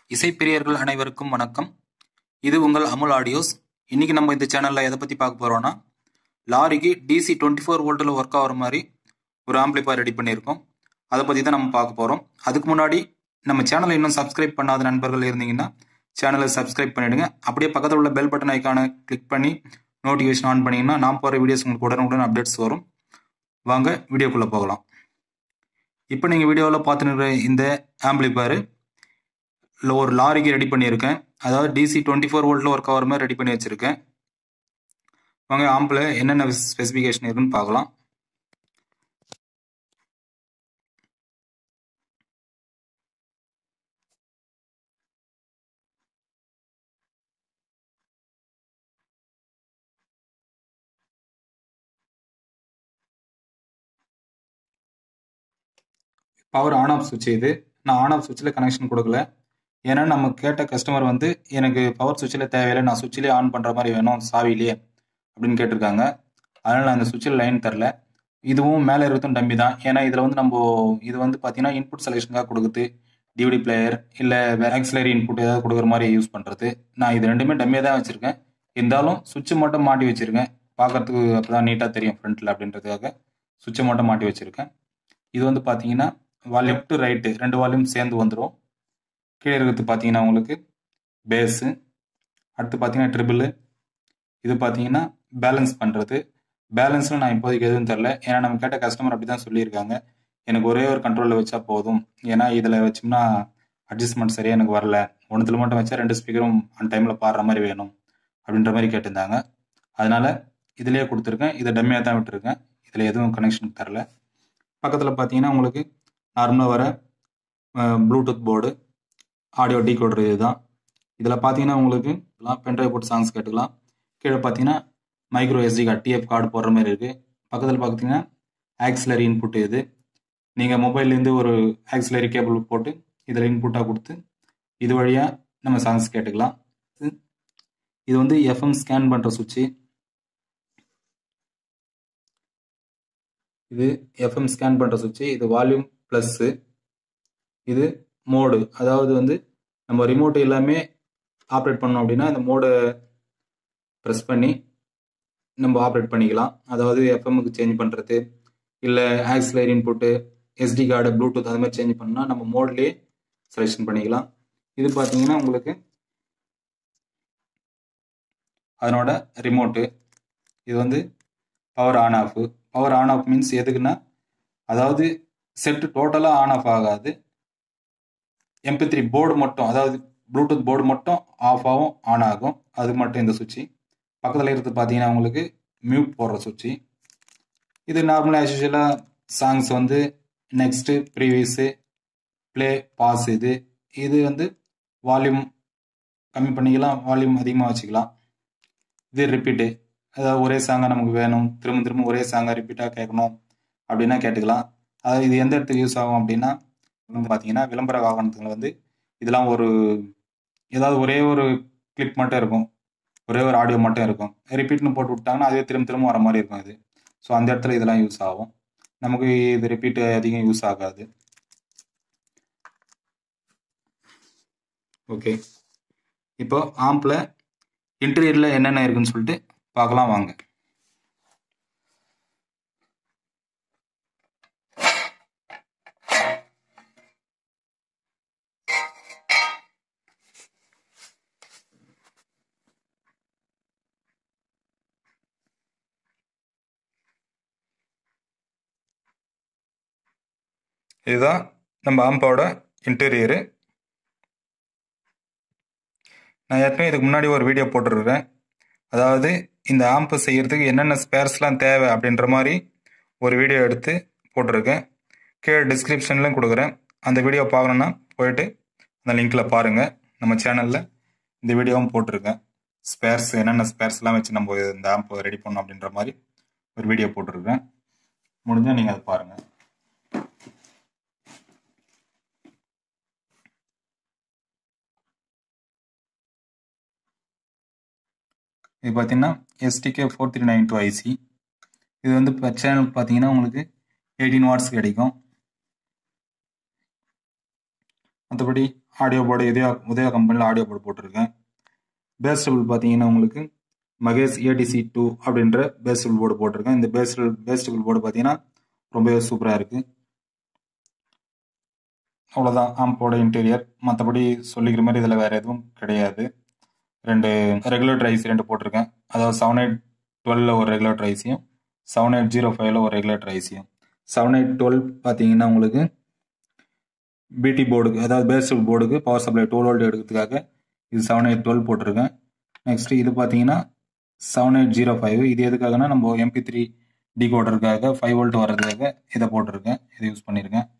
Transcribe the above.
இசைப்பிரியர்கள் அனைவருக்கும் வணக்கம். இது உங்கள் அமுல் ஆடியோஸ். இன்னைக்கு நம்ம இந்த சேனல்ல எதை பத்தி பார்க்க போறோம்னா, லாரிக்கு டிசி 24 வோல்ட்ல ஒர்க் ஆகிற மாதிரி ஒரு ஆம்பிளிஃபயர் ரெடி பண்ணியிருக்கோம். அதை பத்தி தான் நம்ம பார்க்க போறோம். அதுக்கு முன்னாடி நம்ம சேனலை இன்னும் சப்ஸ்கிரைப் பண்ணாத நண்பர்கள் இருந்தீங்கன்னா சேனலை சப்ஸ்கிரைப் பண்ணிடுங்க. அப்படியே பக்கத்தில் உள்ள பெல் பட்டன் ஐக்கானை கிளிக் பண்ணி நோட்டிஃபிகேஷன் ஆன் பண்ணீங்கன்னா நான் போகிற வீடியோஸ் உங்களுக்கு உடனுக்குடன் அப்டேட்ஸ் வரும். வாங்க வீடியோக்குள்ளே போகலாம். இப்போ நீங்கள் வீடியோவில் பார்த்துன்னு இந்த ஆம்பிளிஃபயர் ஒரு லாரிக்கு ரெடி பண்ணியிருக்கேன். அதாவது டிசி 24 வோல்ட்ல ஒர்க் ஆகிற மாதிரி ரெடி பண்ணி வச்சிருக்கேன். வாங்க ஆம்பில் என்னென்ன ஸ்பெசிஃபிகேஷன் இருக்குன்னு பார்க்கலாம். பவர் ஆன் ஆஃப் சுவிட்ச் இது. நான் ஆன் ஆஃப் சுவிட்சில் கனெக்ஷன் கொடுக்கல. ஏன்னா நம்ம கேட்ட கஸ்டமர் எனக்கு பவர் சுவிட்சில் தேவையில்லை, நான் சுவிட்சிலே ஆன் பண்ணுற மாதிரி வேணும் சாவிலேயே அப்படின்னு கேட்டிருக்காங்க. அதனால் நான் இந்த சுவிட்சில் லைன் தரல. இதுவும் மேலே இருக்கும் டம்மி தான். ஏன்னா இதில் நம்ம இது பார்த்தீங்கன்னா இன்புட் செலெக்ஷனுக்காக கொடுக்குது, டிவிடி பிளேயர் இல்லை ஆக்சிலரி இன்புட் ஏதாவது கொடுக்குற மாதிரி யூஸ் பண்ணுறது. நான் இது ரெண்டுமே டம்மியாக தான் வச்சுருக்கேன். இருந்தாலும் சுவிட்சை மட்டும் மாட்டி வச்சுருக்கேன். பார்க்கறதுக்கு அப்போ தான் நீட்டாக தெரியும் ஃப்ரண்ட்டில் அப்படின்றதுக்காக சுவிட்சை மட்டும் மாட்டி வச்சுருக்கேன். இது பார்த்தீங்கன்னா வால்யூம் டு ரைட்டு 2 வால்யூம் சேர்ந்து வந்துடும். கீழே இருக்கிறது பார்த்தீங்கன்னா உங்களுக்கு பேஸு, அடுத்து பார்த்தீங்கன்னா ட்ரிபிள், இது பார்த்தீங்கன்னா பேலன்ஸ் பண்ணுறது. பேலன்ஸில் நான் இப்போதைக்கு எதுவும் தரல. ஏன்னா நம்ம கேட்ட கஸ்டமர் அப்படி தான் சொல்லியிருக்காங்க. எனக்கு ஒரே ஒரு கண்ட்ரோலில் வச்சா போதும், ஏன்னா இதில் வச்சோம்னா அட்ஜஸ்ட்மெண்ட் சரியாக எனக்கு வரல, ஒன்றுத்தில் மட்டும் வச்சா 2 ஸ்பீக்கரும் அந்த டைமில் பாடுற மாதிரி வேணும் அப்படின்ற மாதிரி கேட்டிருந்தாங்க. அதனால் இதிலே கொடுத்துருக்கேன். இதை டம்மியாக தான் விட்டுருக்கேன். இதில் எதுவும் கனெக்ஷன் தரல. பக்கத்தில் பார்த்தீங்கன்னா உங்களுக்கு நார்மலாக வர ப்ளூடூத் போர்டு, ஆடியோ டீகோடர் இதுதான். இதில் பார்த்தீங்கன்னா உங்களுக்கு பென்ட்ரைவ் போட்டு சாங்ஸ் கேட்டுக்கலாம். கீழே பார்த்தீங்கன்னா micro SD card TF card போடுற மாதிரி இருக்குது. பக்கத்தில் பார்த்தீங்கன்னா ஆக்சிலரி இன்புட் இது. நீங்கள் மொபைல்லேருந்து ஒரு ஆக்சிலரி கேபிள் போட்டு இதில் இன்புட்டாக கொடுத்து இது வழியாக நம்ம சாங்ஸ் கேட்டுக்கலாம். இது எஃப்எம் ஸ்கேன் பண்ணுற சுவிட்சு. இது எஃப்எம் ஸ்கேன் பண்ணுற சுவிட்சு. இது வால்யூம் ப்ளஸ்ஸு. இது மோடு, அதாவது நம்ம ரிமோட் எல்லாமே ஆப்ரேட் பண்ணோம் அப்படின்னா இந்த மோடை ப்ரெஸ் பண்ணி நம்ம ஆப்ரேட் பண்ணிக்கலாம். அதாவது எஃப்எம்முக்கு சேஞ்ச் பண்ணுறது இல்லை auxiliary input, SD card, Bluetooth அது மாதிரி சேஞ்ச் பண்ணால் நம்ம மோட்லேயே செலெக்ஷன் பண்ணிக்கலாம். இது பார்த்தீங்கன்னா உங்களுக்கு அதனோட ரிமோட்டு. இது power on off. Power on off means எதுக்குன்னா, அதாவது செட்டு டோட்டலாக ஆன் ஆஃப் ஆகாது, MP3 போர்டு மட்டும், அதாவது ப்ளூடூத் போர்டு மட்டும் ஆஃப் ஆகும், ஆன் ஆகும். அது மட்டும் இந்த சுவிட்சு. பக்கத்தில் இருக்கிறது பார்த்தீங்கன்னா உங்களுக்கு மியூட் போடுற சுவிட்சு. இது நார்மலாக ஆஸ்யூஷுவலாக songs next, previous, play, pause. இது வால்யூம் கம்மி பண்ணிக்கலாம், வால்யூம் அதிகமாக வச்சுக்கலாம். இது ரிப்பீட்டு, அதாவது ஒரே சாங்காக நமக்கு வேணும், திரும்ப திரும்ப ஒரே சாங்காக ரிப்பீட்டாக கேட்கணும் அப்படின்னா கேட்டுக்கலாம். அதாவது இது எந்த இடத்துக்கு யூஸ் ஆகும் அப்படின்னா பார்த்தீங்கன்னா விளம்பர வாகனத்துங்களை இதெல்லாம் ஏதாவது ஒரே ஒரு கிளிப் மட்டும் இருக்கும், ஒரே ஒரு ஆடியோ மட்டும் இருக்கும், ரிப்பீட்னு போட்டு விட்டாங்கன்னா அதுவே திரும்ப திரும்ப வர மாதிரி இருக்கும் இது. ஸோ அந்த இடத்துல இதெல்லாம் யூஸ் ஆகும். நமக்கு இது ரிப்பீட்டு அதிகம் யூஸ் ஆகாது. ஓகே, இப்போ ஆம்பில் இன்டீரியரில் என்னென்ன இருக்குன்னு சொல்லிட்டு பார்க்கலாம் வாங்க. இதுதான் நம்ம ஆம்போட இன்டீரியரு. நான் ஏற்கனவே இதுக்கு முன்னாடி ஒரு வீடியோ போட்டுருக்கேன். அதாவது இந்த ஆம்பு செய்கிறதுக்கு என்னென்ன ஸ்பேர்ஸ்லாம் தேவை அப்படின்ற மாதிரி ஒரு வீடியோ எடுத்து போட்டிருக்கேன். கீழே டிஸ்கிரிப்ஷன்லையும் கொடுக்குறேன். அந்த வீடியோ பார்க்கணுன்னா போயிட்டு அந்த லிங்க்கில் பாருங்கள். நம்ம சேனலில் இந்த வீடியோவும் போட்டிருக்கேன். ஸ்பேர்ஸ் என்னென்ன ஸ்பேர்ஸ்லாம் வச்சு நம்ம இந்த ஆம்பை ரெடி பண்ணோம் அப்படின்ற மாதிரி ஒரு வீடியோ போட்டிருக்கேன். முடிஞ்சால் நீங்கள் அதை பாருங்கள். இது பார்த்தீங்கன்னா STK 4392 IC. இது பர் சேனல் பார்த்தீங்கன்னா உங்களுக்கு 18 வாட்ஸ் கிடைக்கும். மற்றபடி ஆடியோ போர்டு உதயா கம்பெனியில் ஆடியோ போர்டு போட்டிருக்கேன். பேஸ் டேபிள் பார்த்தீங்கன்னா உங்களுக்கு மகேஷ் ADC2 அப்படின்ற பேஸ் டேபிள் போர்டு போட்டிருக்கேன். இந்த பேஸ் டேபிள் போர்டு பார்த்தீங்கன்னா ரொம்பவே சூப்பராக இருக்குது. அவ்வளோதான் ஆம்போட இன்டீரியர். மற்றபடி சொல்லிக்கிற மாதிரி இதில் வேறு எதுவும் கிடையாது. 2 ரெகுலேட்டர் ஐசி 2 போட்டிருக்கேன். அதாவது 7812 ஒரு ரெகுலேட்டர் ஐசியும் 7805 ஒரு ரெகுலேட்டர் ஐசியும். 7812 பார்த்தீங்கன்னா உங்களுக்கு பிடி போர்டுக்கு, அதாவது பேஸ் போர்டுக்கு பவர் சப்ளை 12 வோல்ட் எடுக்கிறதுக்காக இது 7812 போட்டிருக்கேன். நெக்ஸ்ட் இது பார்த்தீங்கன்னா 7805. இது எதுக்காகனா நம்ம MP3 டிகோடருக்காக 5 வோல்ட் வர்றதுக்காக இதை போட்டிருக்கேன். இதை யூஸ் பண்ணியிருக்கேன்.